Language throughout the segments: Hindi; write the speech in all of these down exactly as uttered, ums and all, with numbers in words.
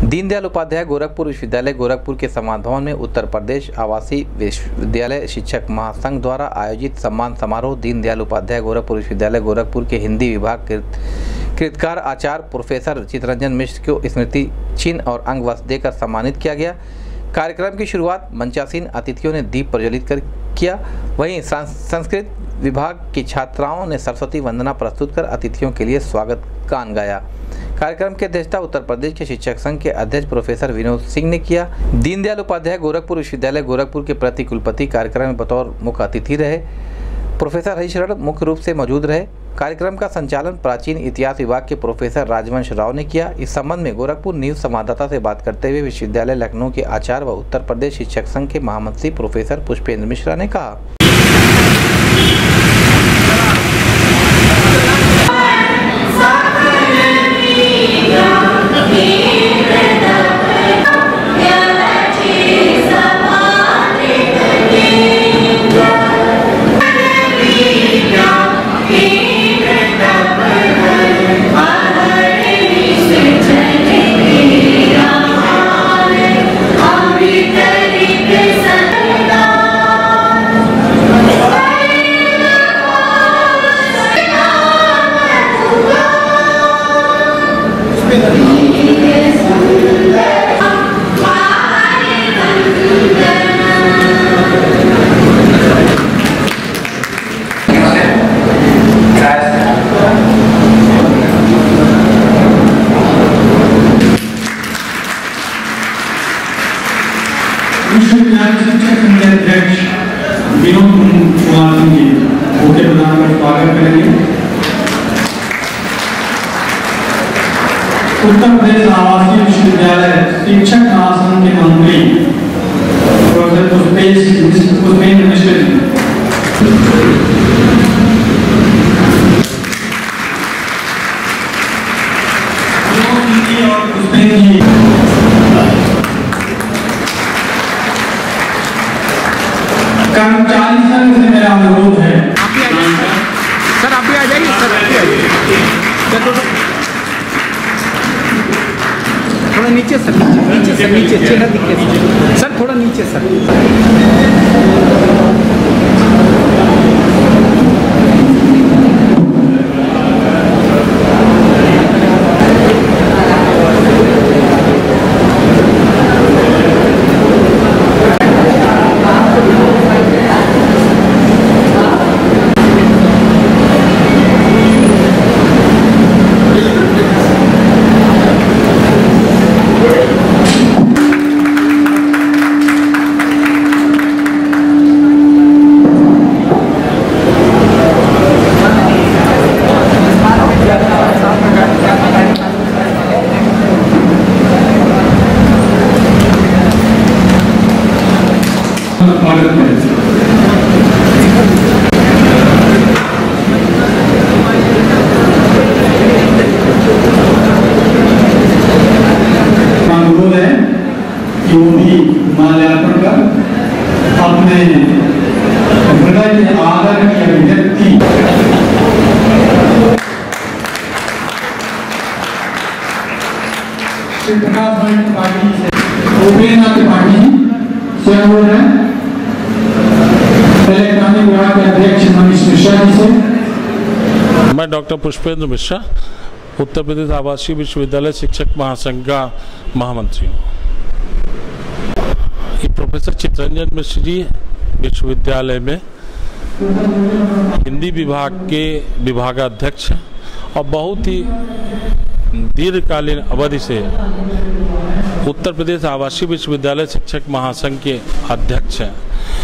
दीनदयाल उपाध्याय गोरखपुर विश्वविद्यालय गोरखपुर के समाज भवन में उत्तर प्रदेश आवासीय विश्वविद्यालय शिक्षक महासंघ द्वारा आयोजित सम्मान समारोह दीनदयाल उपाध्याय गोरखपुर विश्वविद्यालय गोरखपुर के हिंदी विभाग कृतकार आचार्य प्रोफेसर चित्तरंजन मिश्र को स्मृति चिन्ह और अंग वस्त्र देकर सम्मानित किया गया। कार्यक्रम की शुरुआत मंचासीन अतिथियों ने दीप प्रज्वलित कर किया। वहीं संस्कृत विभाग की छात्राओं ने सरस्वती वंदना प्रस्तुत कर अतिथियों के लिए स्वागत गान गाया। कार्यक्रम की अध्यक्षता उत्तर प्रदेश के शिक्षक संघ के अध्यक्ष प्रोफेसर विनोद सिंह ने किया। दीनदयाल उपाध्याय गोरखपुर विश्वविद्यालय गोरखपुर के प्रति कुलपति कार्यक्रम में बतौर मुख्य अतिथि रहे। प्रोफेसर हरिशरण मुख्य रूप से मौजूद रहे। कार्यक्रम का संचालन प्राचीन इतिहास विभाग के प्रोफेसर राजवंश राव ने किया। इस संबंध में गोरखपुर न्यूज संवाददाता से बात करते हुए विश्वविद्यालय लखनऊ के आचार्य व उत्तर प्रदेश शिक्षक संघ के महामंत्री प्रोफेसर पुष्पेंद्र मिश्रा ने कहा। विश्वविद्यालय शिक्षक संघ के अध्यक्ष विनोद कुमार सिंह जी मुख्य प्रधान का स्वागत करेंगे। उत्तर प्रदेश आवासीय विश्वविद्यालय शिक्षक महासंघ के मंत्री प्रोफेसर पुष्पेंद्र मिश्र जी और पुष्पेंद्र जी कर्मचारी संघ से मेरा अनुरोध है। आप भी आ जाइए सर, आप भी आ जाइए सर, आप भी आ जाइए। थोड़ा नीचे सर, नीचे नीचे सर, नीचे चेहरा दिखे सर, थोड़ा नीचे सर। अनुरोध है कि वो भी माल्यार्पण कर अपने हृदय के आदर की अभिव्यक्ति पार्टी से उपेंद्र त्रिपाठी से अनुरोध है। इलेक्ट्रॉनिक विभाग के अध्यक्ष मनीष मिश्रा जी से। मैं डॉक्टर पुष्पेंद्र मिश्रा उत्तर प्रदेश आवासीय विश्वविद्यालय शिक्षक महासंघ का महामंत्री हूँ। प्रोफेसर चित्तरंजन मिश्र जी विश्वविद्यालय में हिंदी विभाग के विभागाध्यक्ष और बहुत ही दीर्घकालीन अवधि से उत्तर प्रदेश आवासीय विश्वविद्यालय शिक्षक महासंघ के अध्यक्ष हैं।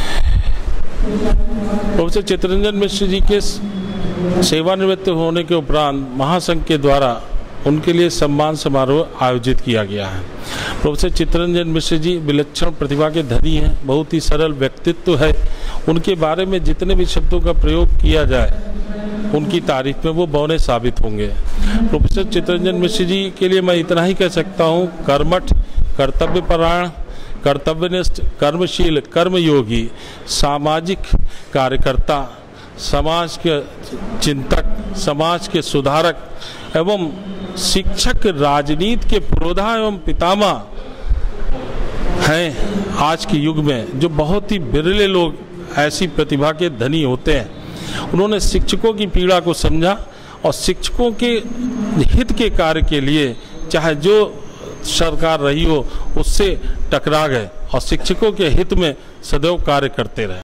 प्रोफेसर चित्तरंजन मिश्र जी के सेवानिवृत्त होने के उपरांत महासंघ के द्वारा उनके लिए सम्मान समारोह आयोजित किया गया है। प्रोफेसर चित्तरंजन मिश्र जी विलक्षण प्रतिभा के धनी हैं, बहुत ही सरल व्यक्तित्व है। उनके बारे में जितने भी शब्दों का प्रयोग किया जाए उनकी तारीफ में वो बौने साबित होंगे। प्रोफेसर चित्तरंजन मिश्र जी के लिए मैं इतना ही कह सकता हूँ, कर्मठ, कर्तव्यपरायण, कर्तव्यनिष्ठ, कर्मशील, कर्मयोगी, सामाजिक कार्यकर्ता, समाज के चिंतक, समाज के सुधारक एवं शिक्षक राजनीति के पुरोधा एवं पितामह हैं आज के युग में, जो बहुत ही बिरले लोग ऐसी प्रतिभा के धनी होते हैं। उन्होंने शिक्षकों की पीड़ा को समझा और शिक्षकों के हित के कार्य के लिए चाहे जो सरकार रही हो उससे टकरा गए और शिक्षकों के हित में सदैव कार्य करते रहे।